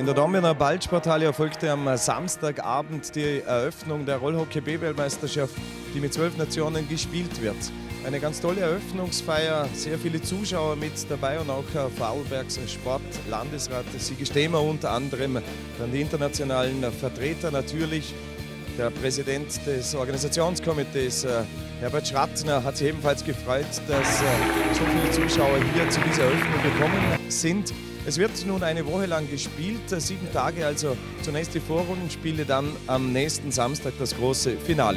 In der Dornbirner Ballsporthalle erfolgte am Samstagabend die Eröffnung der Rollhockey-B-Weltmeisterschaft, die mit 12 Nationen gespielt wird. Eine ganz tolle Eröffnungsfeier, sehr viele Zuschauer mit dabei und auch Vorarlbergs Sportlandesrat Sigi Stehmer unter anderem, dann die internationalen Vertreter natürlich. Der Präsident des Organisationskomitees, Herbert Schrattner, hat sich ebenfalls gefreut, dass so viele Zuschauer hier zu dieser Eröffnung gekommen sind. Es wird nun eine Woche lang gespielt, 7 Tage, also zunächst die Vorrundenspiele, dann am nächsten Samstag das große Finale.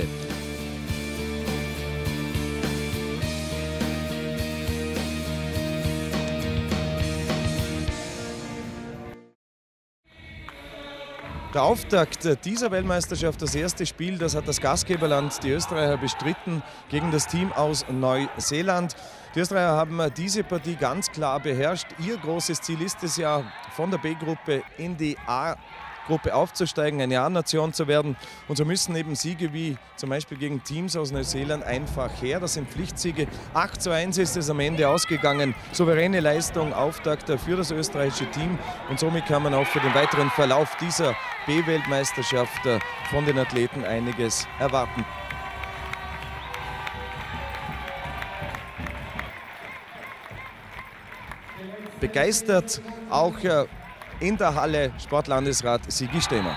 Der Auftakt dieser Weltmeisterschaft, das erste Spiel, das hat das Gastgeberland, die Österreicher, bestritten gegen das Team aus Neuseeland. Die Österreicher haben diese Partie ganz klar beherrscht. Ihr großes Ziel ist es ja, von der B-Gruppe in die A-Gruppe aufzusteigen, eine A-Nation zu werden. Und so müssen eben Siege wie zum Beispiel gegen Teams aus Neuseeland einfach her. Das sind Pflichtsiege. 8:1 ist es am Ende ausgegangen. Souveräne Leistung, Auftakt für das österreichische Team. Und somit kann man auch für den weiteren Verlauf dieser B-Weltmeisterschaft von den Athleten einiges erwarten. Begeistert auch in der Halle Sportlandesrat Sigi Stehmer.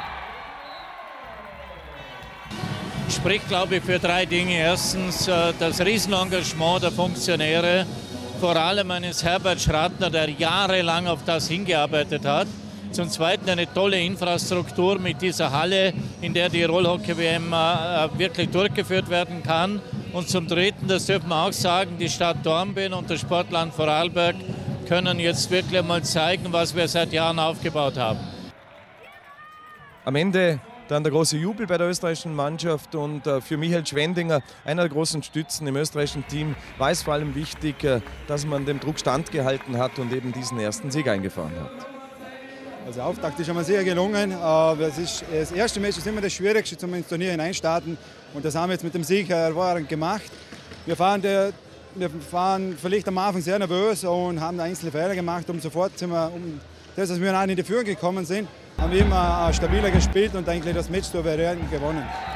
Spricht, glaube ich, für 3 Dinge. Erstens das Riesenengagement der Funktionäre, vor allem eines Herbert Schrattner, der jahrelang auf das hingearbeitet hat. Zum Zweiten eine tolle Infrastruktur mit dieser Halle, in der die Rollhockey-WM wirklich durchgeführt werden kann. Und zum Dritten, das dürfen wir auch sagen, die Stadt Dornbirn und das Sportland Vorarlberg können jetzt wirklich mal zeigen, was wir seit Jahren aufgebaut haben. Am Ende dann der große Jubel bei der österreichischen Mannschaft und für Michael Schwendinger, einer der großen Stützen im österreichischen Team, war es vor allem wichtig, dass man dem Druck standgehalten hat und eben diesen ersten Sieg eingefahren hat. Also der Auftakt ist schon mal sehr gelungen. Das erste Match ist immer das Schwierigste zum ins Turnier hineinstarten und das haben wir jetzt mit dem Sieg hervorragend gemacht. Wir waren vielleicht am Anfang sehr nervös und haben einzelne Fehler gemacht, sofort sind wir, dass wir in die Führung gekommen sind, haben wir immer stabiler gespielt und eigentlich das Match souverän gewonnen.